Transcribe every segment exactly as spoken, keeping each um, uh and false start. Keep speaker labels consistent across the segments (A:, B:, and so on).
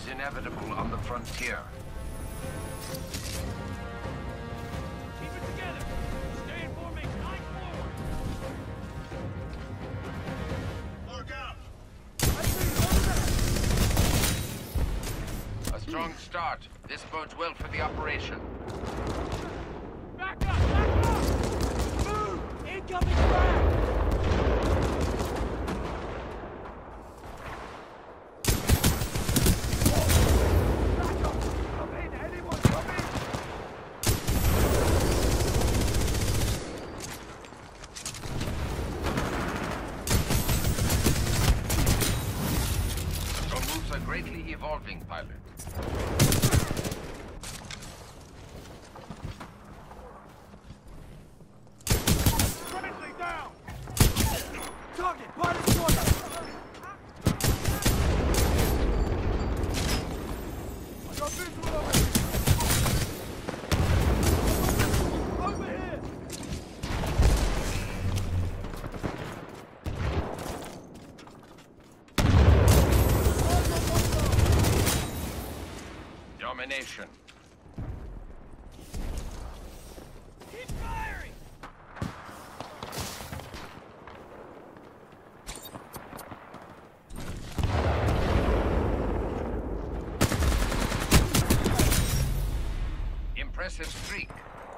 A: is inevitable on the frontier.
B: Keep it together! Stay in formation, eyes forward! Mark out!
A: A strong start. This bodes well for the operation.
B: Back up! Back up! Move! Incoming fire!
A: Greatly evolving, pilot.
B: Friendly down! Target, pilot corner! I got visual over here! Over here!
A: Domination.
B: Keep firing!
A: Impressive streak.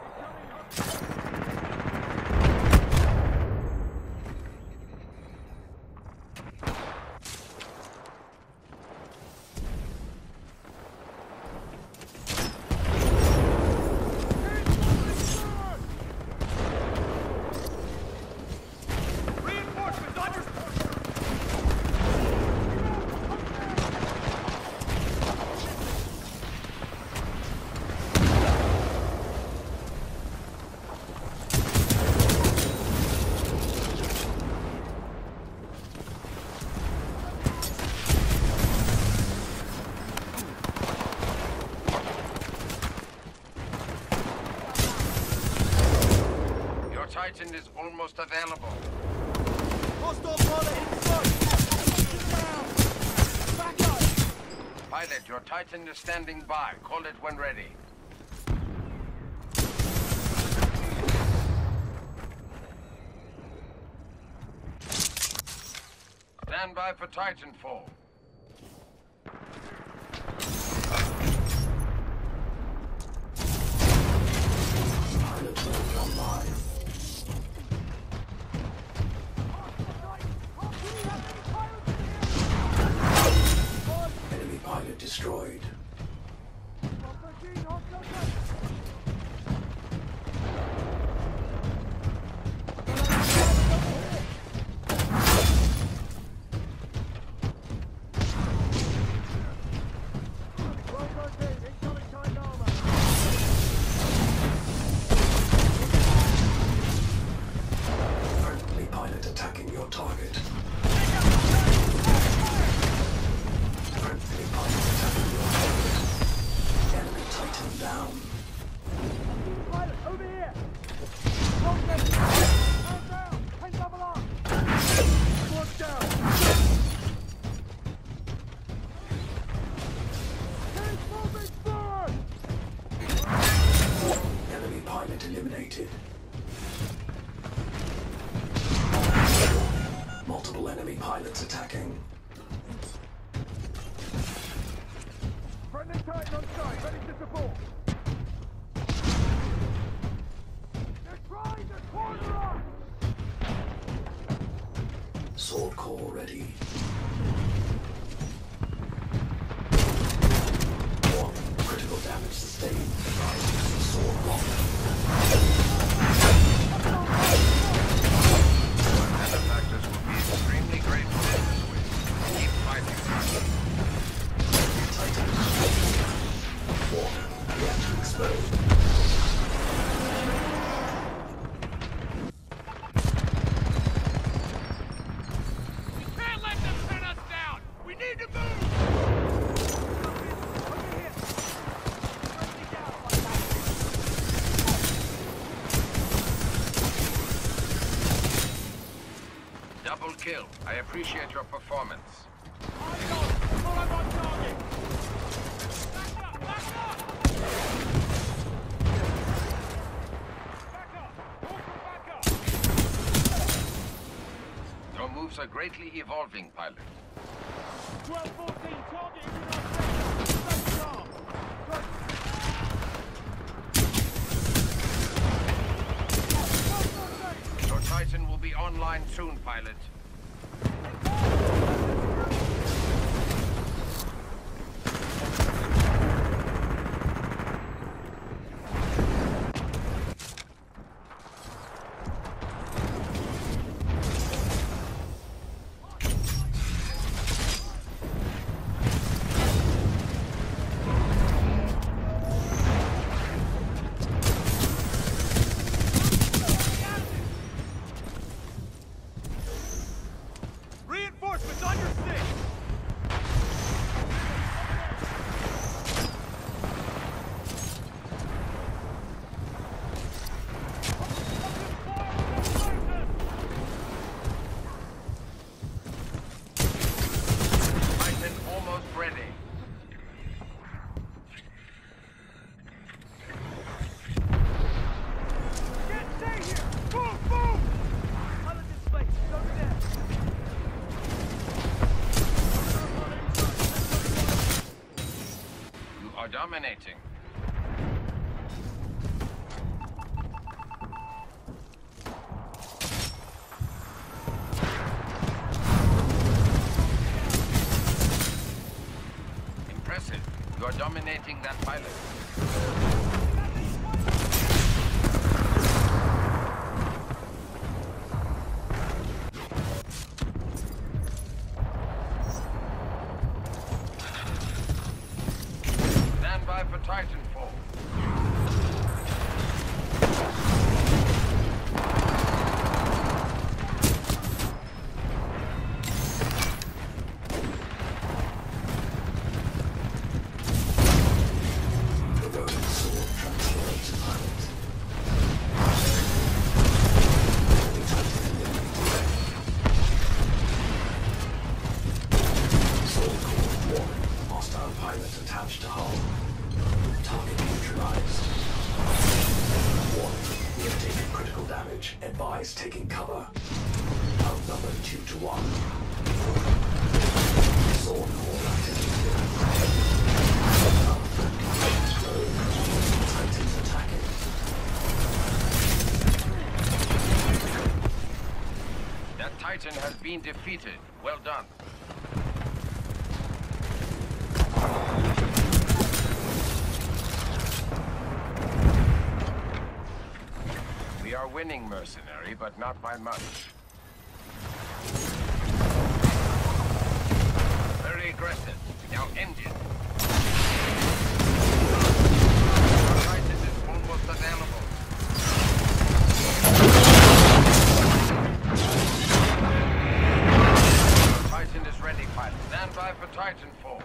A: Titan is almost available.
B: Hostile pilot in front! Back up!
A: Pilot, your Titan is standing by. Call it when ready. Stand by for Titanfall.
C: Pilot mode online. Enemy pilot destroyed. Friendly pilot attacking your target. Friendly pilot attacking your target. Enemy Titan down.
B: Pilot, over here! Hold down! Hold down! Hang double arm! Squad down! Keep moving forward!
C: Enemy pilot eliminated. Multiple enemy pilots attacking.
B: Friendly Titan on site, ready to support! They're trying to corner us!
C: Sword core ready. One critical damage sustained. Sword lock.
A: Benefactors will be extremely grateful for this win. Keep fighting.
C: Titan. Warning. Reactor exposed.
B: Can't let them pin us down! We need to move! Over here! Friendly down!
A: Double kill. I appreciate your performance.
B: Eyes on! Follow on target!
A: Moves are greatly evolving, pilot.
B: twelve fourteen, target is in our sector. Stay calm.
A: Your Titan will be online soon, pilot.
B: Reinforcements on your six!
A: Titan almost ready.
B: Can't stay here! Move, move! Pilot in space, over there!
A: You are dominating. Impressive. You are dominating that pilot. Stand by for Titanfall.
C: The Roman sword transferred to pilot. The Titan eliminated. Sword core warning. Hostile pilot attached to hull. Target neutralized. Warning. We have taken critical damage. Advise taking cover. Outnumbered two to one. Sword core activated. Titans attacking.
A: That Titan has been defeated. Well done. We are winning, mercenary, but not by much. Very aggressive. Now end it. Our Titan is almost available. Our Titan is ready, pilot. Stand by for Titanfall.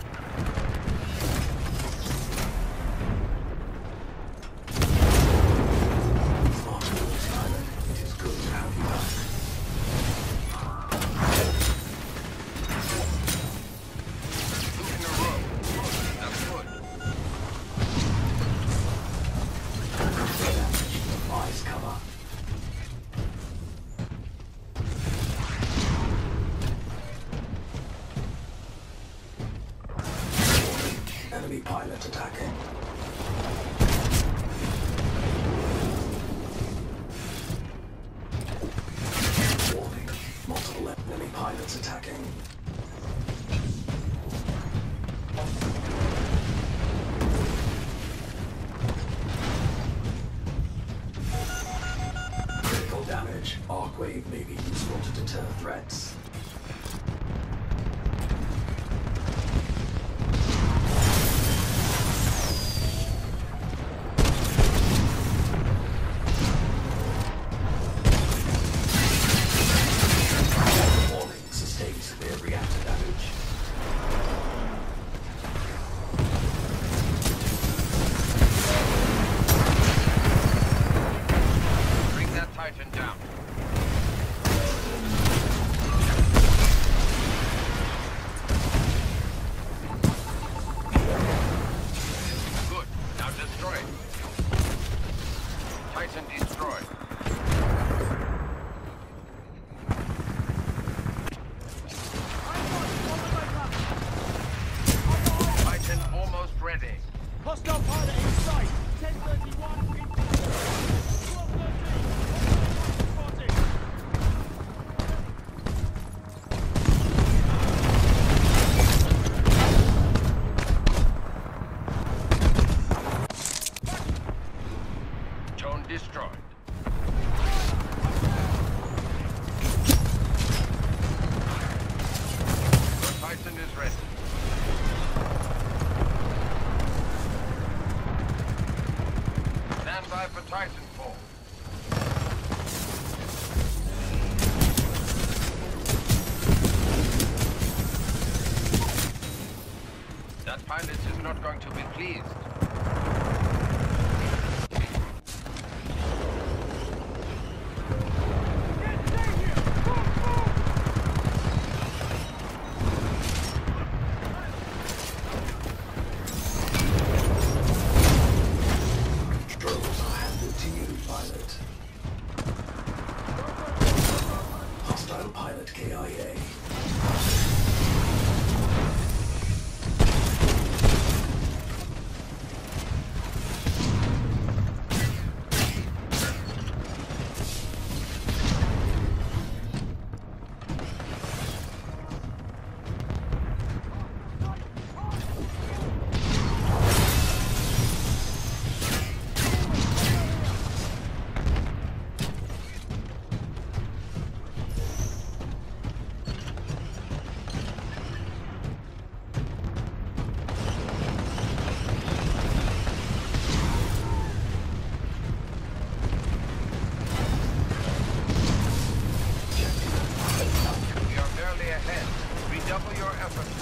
C: Marvelous pilot. It is good to have you back.
A: Two in a row. Good. That's good.
C: Damage. Advise cover. Enemy pilot attacking. Warning. Multiple enemy pilots attacking. Critical damage. Arcwave may be useful to deter threats. Warning. Sustained severe reactor damage.
A: Bring that Titan down. I'm not going to be pleased.
C: Controls are handed to you, pilot. Hostile pilot K I A.
A: We are barely ahead. Redouble your efforts,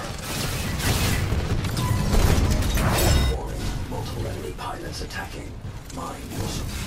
A: Colonel.
C: Warning, multiple enemy pilots attacking. Mind your support.